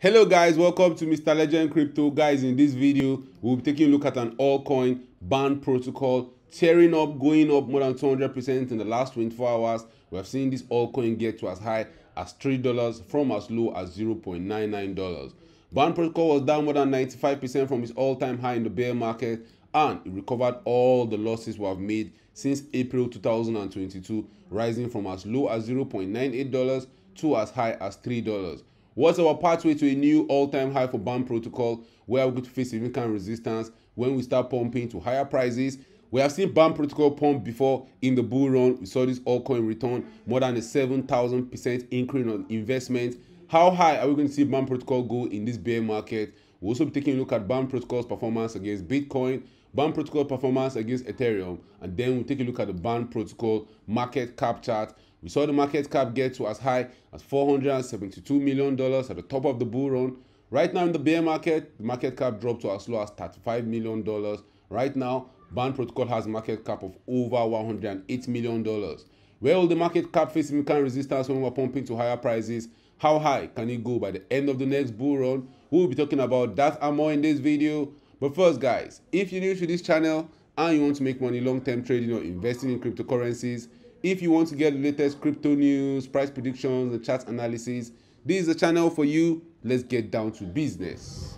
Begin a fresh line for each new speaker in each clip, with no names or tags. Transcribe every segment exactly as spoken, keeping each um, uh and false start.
Hello guys, welcome to Mister Legend Crypto. Guys, in this video we'll be taking a look at an altcoin band protocol tearing up, going up more than two hundred percent in the last twenty-four hours. We have seen this altcoin get to as high as three dollars from as low as zero point nine nine dollars. Band protocol was down more than ninety-five percent from its all-time high in the bear market, and it recovered all the losses we have made since April two thousand twenty-two, rising from as low as zero point nine eight dollars to as high as three dollars. What's our pathway to a new all-time high for band protocol, where we're going to face significant resistance when we start pumping to higher prices? We have seen band protocol pump before in the bull run. We saw this altcoin return more than a seven thousand percent increase on investment. How high are we going to see band protocol go in this bear market? We'll also be taking a look at band protocol's performance against Bitcoin, band protocol performance against Ethereum, and then we'll take a look at the band protocol market cap chart. We saw the market cap get to as high as four hundred seventy-two million dollars at the top of the bull run. Right now in the bear market, the market cap dropped to as low as thirty-five million dollars. Right now, band protocol has a market cap of over one hundred eight million dollars. Where will the market cap face significant resistance when we're pumping to higher prices? How high can it go by the end of the next bull run? We'll be talking about that and more in this video. But first guys, if you're new to this channel and you want to make money long-term trading or investing in cryptocurrencies, if you want to get the latest crypto news, price predictions, and chart analysis, this is the channel for you. Let's get down to business.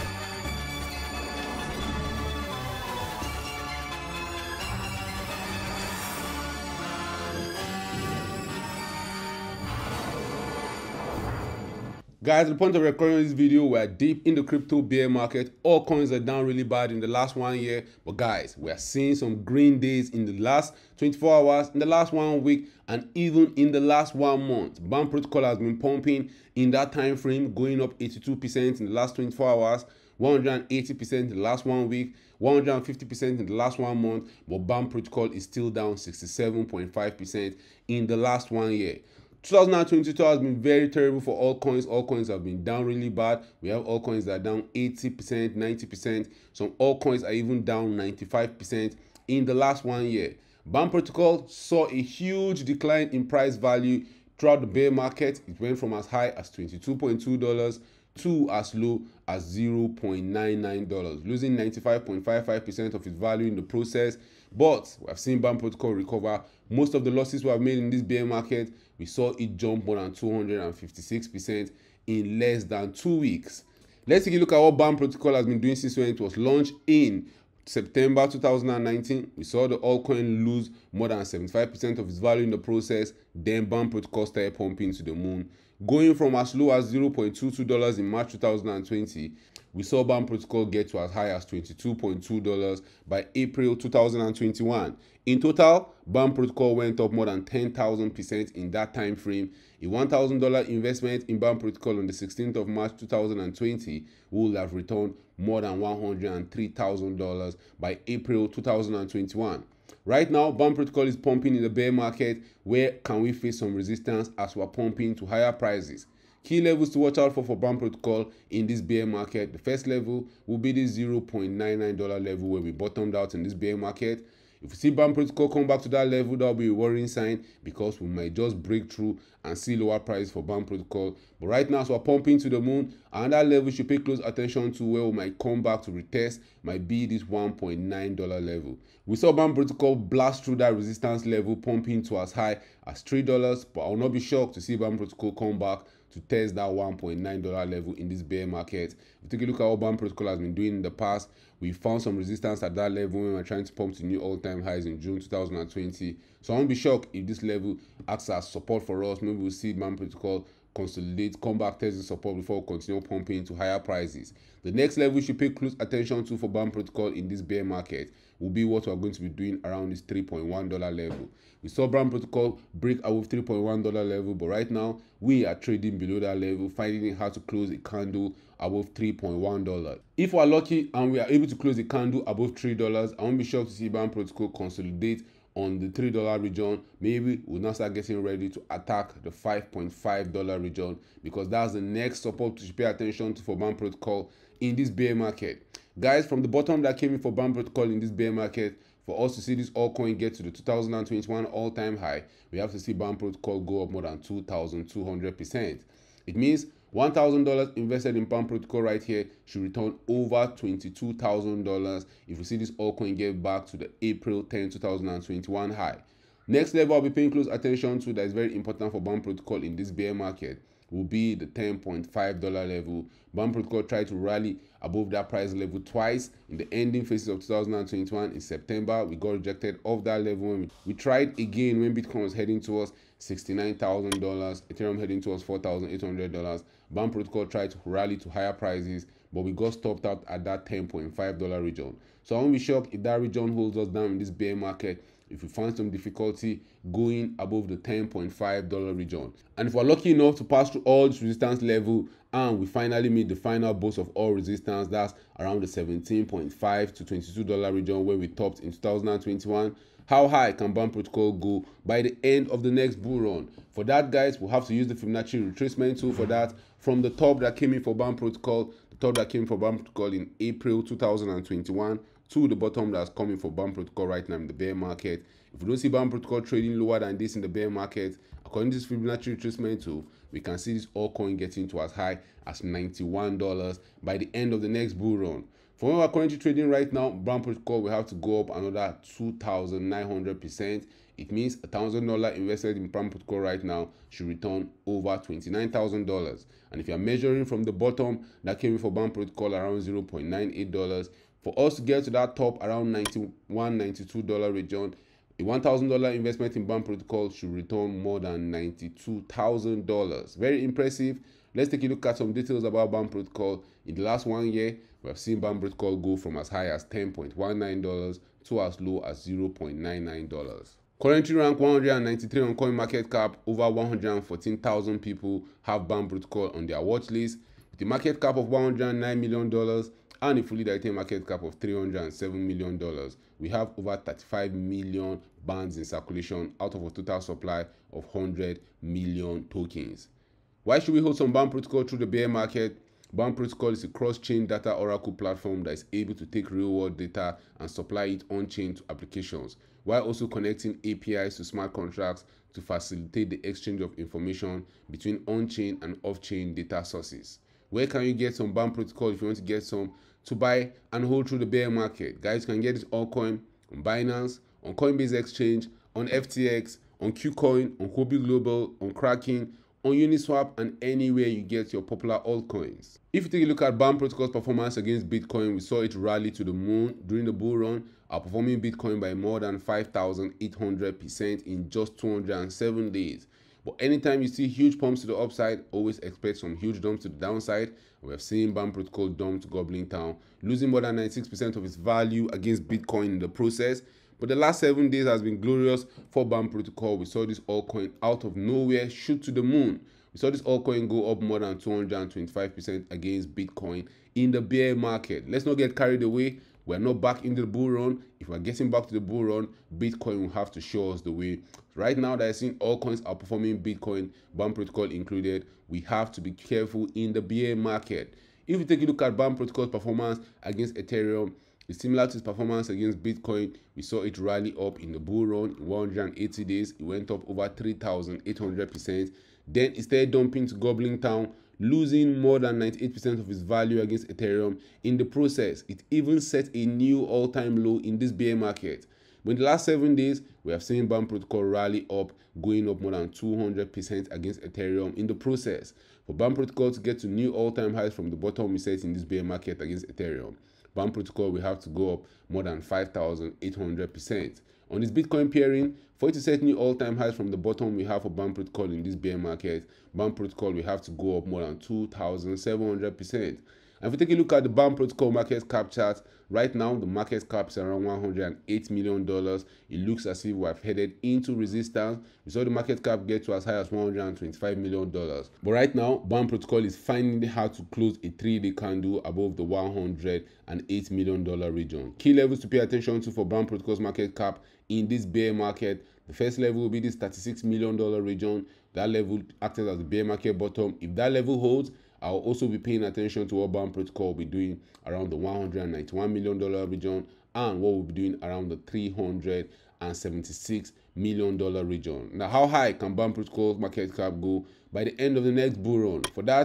Guys, at the point of recording this video, we're deep in the crypto bear market. All coins are down really bad in the last one year. But guys, we are seeing some green days in the last twenty-four hours, in the last one week, and even in the last one month. Band protocol has been pumping in that time frame, going up eighty-two percent in the last twenty-four hours, one hundred eighty percent in the last one week, one hundred fifty percent in the last one month. But band protocol is still down sixty-seven point five percent in the last one year. two thousand twenty-two has been very terrible for all coins. All coins have been down really bad. We have all coins that are down eighty percent, ninety percent. Some all coins are even down ninety-five percent in the last one year. Band protocol saw a huge decline in price value throughout the bear market. It went from as high as twenty-two point two dollars to as low as zero point nine nine dollars, losing ninety-five point five five percent of its value in the process. But we have seen band protocol recover most of the losses we have made in this bear market. We saw it jump more than two hundred fifty-six percent in less than two weeks. Let's take a look at what band protocol has been doing since when it was launched in September two thousand nineteen. We saw the altcoin lose more than seventy-five percent of its value in the process. Then band protocol started pumping to the moon, going from as low as zero point two two dollars in March two thousand twenty. We saw band protocol get to as high as twenty-two point two dollars by April two thousand twenty-one. In total, band protocol went up more than ten thousand percent in that time frame. A one thousand dollar investment in band protocol on the sixteenth of March two thousand twenty will have returned more than one hundred three thousand dollars by April two thousand twenty-one. Right now, band protocol is pumping in the bear market. Where can we face some resistance as we're pumping to higher prices? Key levels to watch out for for band protocol in this bear market. The first level will be the zero point nine nine dollars level where we bottomed out in this bear market. If we see band protocol come back to that level, that will be a worrying sign, because we might just break through and see lower price for band protocol. But right now, so we're pumping to the moon, and that level we should pay close attention to, where we might come back to retest, might be this one point nine dollars level. We saw band protocol blast through that resistance level, pumping to as high as three dollars, but I will not be shocked to see band protocol come back to test that one point nine dollars level in this bear market. If we take a look at what band protocol has been doing in the past, we found some resistance at that level when we were trying to pump to new all-time highs in June two thousand twenty. So I won't be shocked if this level acts as support for us. Maybe we'll see band protocol consolidate, come back, test the support before we continue pumping to higher prices. The next level we should pay close attention to for band protocol in this bear market will be what we're going to be doing around this three point one dollars level. We saw band protocol break above three point one dollars level, but right now we are trading below that level, finding it hard to close a candle above three point one dollars. If we're lucky and we are able to close a candle above three dollars, I won't be shocked to see band protocol consolidate on the three dollar region. Maybe we'll now start getting ready to attack the five point five dollars region, because that's the next support to pay attention to for band protocol in this bear market. Guys, from the bottom that came in for band protocol in this bear market, for us to see this altcoin get to the two thousand twenty-one all-time high, we have to see band protocol go up more than two thousand two hundred percent. It means one thousand dollars invested in Palm Protocol right here should return over twenty-two thousand dollars if we see this altcoin get back to the April tenth two thousand twenty-one high. Next level I'll be paying close attention to that is very important for Palm Protocol in this bear market will be the ten point five dollar level. Palm Protocol tried to rally above that price level twice in the ending phases of two thousand twenty-one. In September, we got rejected off that level. We tried again when Bitcoin was heading towards sixty-nine thousand dollars, Ethereum heading towards four thousand eight hundred dollars. Palm Protocol tried to rally to higher prices, but we got stopped out at that ten point five dollar region. So I won't be shocked if that region holds us down in this bear market if we find some difficulty going above the ten point five dollar region. And if we're lucky enough to pass through all this resistance level and we finally meet the final boss of all resistance, that's around the seventeen point five to twenty-two dollar region where we topped in two thousand twenty-one, how high can Palm Protocol go by the end of the next bull run? For that, guys, we'll have to use the Fibonacci retracement tool for that. From the top that came in for Palm Protocol, the top that came for Palm Protocol in April two thousand twenty-one, to the bottom that's coming for Palm Protocol right now in the bear market. If we don't see Palm Protocol trading lower than this in the bear market, according to this Fibonacci retracement tool, we can see this altcoin getting to as high as ninety-one dollars by the end of the next bull run. For where we're currently trading right now, Palm Protocol will have to go up another two thousand nine hundred percent. It means a thousand dollar invested in Palm Protocol right now should return over twenty-nine thousand dollars. And if you're measuring from the bottom that came in for Palm Protocol around zero point nine eight dollars, for us to get to that top around ninety-one, ninety-two dollar region, a one thousand dollar investment in Palm Protocol should return more than ninety-two thousand dollars. Very impressive. Let's take a look at some details about Palm Protocol. In the last one year, we have seen Palm Protocol go from as high as ten point one nine dollars to as low as zero point nine nine dollars. Currently ranked one hundred ninety-three on CoinMarketCap, over one hundred fourteen thousand people have Palm Protocol on their watch list. With a market cap of one hundred nine million dollars and a fully diluted market cap of three hundred seven million dollars, we have over thirty-five million bands in circulation out of a total supply of one hundred million tokens. Why should we hold some Palm Protocol through the bear market? Palm Protocol is a cross-chain data oracle platform that is able to take real-world data and supply it on-chain to applications, while also connecting A P Is to smart contracts to facilitate the exchange of information between on-chain and off-chain data sources. Where can you get some Palm Protocol if you want to get some to buy and hold through the bear market? Guys, you can get this altcoin on Binance, on Coinbase Exchange, on F T X, on KuCoin, on Huobi Global, on Kraken, on Uniswap, and anywhere you get your popular altcoins. If you take a look at Palm Protocol's performance against Bitcoin, we saw it rally to the moon during the bull run, outperforming Bitcoin by more than five thousand eight hundred percent in just two hundred seven days. But anytime you see huge pumps to the upside, always expect some huge dumps to the downside. We have seen Palm Protocol dump to Goblin Town, losing more than ninety-six percent of its value against Bitcoin in the process. But the last seven days has been glorious for Palm Protocol. We saw this altcoin out of nowhere shoot to the moon. We saw this altcoin go up more than two hundred twenty-five percent against Bitcoin in the bear market. Let's not get carried away. We're not back into the bull run. If we're getting back to the bull run, Bitcoin will have to show us the way. Right now that I see altcoins outperforming Bitcoin, Palm Protocol included, we have to be careful in the bear market. If you take a look at Palm Protocol's performance against Ethereum, it's similar to its performance against Bitcoin. We saw it rally up in the bull run in one hundred eighty days. It went up over three thousand eight hundred percent. Then it started dumping to Goblin Town, losing more than ninety-eight percent of its value against Ethereum. In the process, it even set a new all-time low in this bear market. But in the last seven days, we have seen Palm Protocol rally up, going up more than two hundred percent against Ethereum in the process. For Palm Protocol to get to new all-time highs from the bottom we set in this bear market against Ethereum, Palm Protocol will have to go up more than five thousand eight hundred percent. On this Bitcoin pairing, for it to set new all-time highs from the bottom we have for Palm Protocol in this bear market, Palm Protocol will have to go up more than two thousand seven hundred percent. And if we take a look at the Palm Protocol market cap chart, right now the market cap is around one hundred eight million dollars. It looks as if we have headed into resistance. We saw the market cap get to as high as one hundred twenty-five million dollars. But right now, Palm Protocol is finding it hard to close a three-day candle above the one hundred eight million dollars region. Key levels to pay attention to for Palm Protocol's market cap in this bear market. The first level will be this thirty-six million dollars region. That level acted as the bear market bottom. If that level holds, I'll also be paying attention to what Palm Protocol will be doing around the one hundred ninety-one million dollars region and what we'll be doing around the three hundred seventy-six million dollars region. Now, how high can Palm Protocol's market cap go by the end of the next bull run? For that,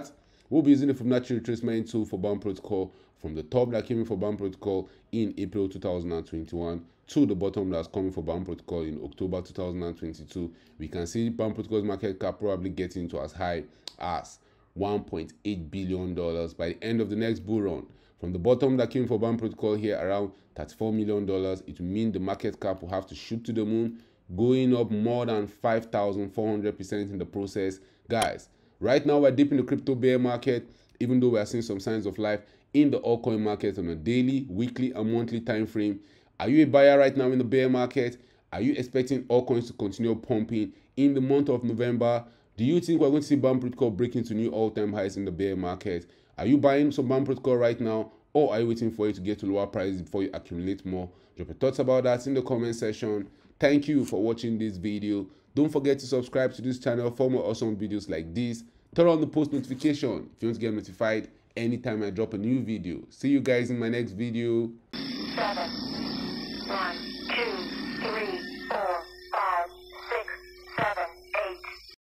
We'll be using the Fibonacci retracement tool for Band Protocol from the top that came in for Band Protocol in April two thousand twenty-one to the bottom that's coming for Band Protocol in October two thousand twenty-two. We can see Band Protocol's market cap probably getting to as high as one point eight billion dollars by the end of the next bull run. From the bottom that came for Band Protocol here around thirty-four million dollars, it will mean the market cap will have to shoot to the moon, going up more than five thousand four hundred percent in the process. Guys, right now we're deep in the crypto bear market, even though we are seeing some signs of life in the altcoin market on a daily, weekly, and monthly time frame. Are you a buyer right now in the bear market? Are you expecting altcoins to continue pumping in the month of November? Do you think we're going to see Band Protocol breaking to new all-time highs in the bear market? Are you buying some Band Protocol right now, or are you waiting for it to get to lower prices before you accumulate more? Drop your thoughts about that in the comment section. Thank you for watching this video. Don't forget to subscribe to this channel for more awesome videos like this. Turn on the post notification if you want to get notified anytime I drop a new video. See you guys in my next video.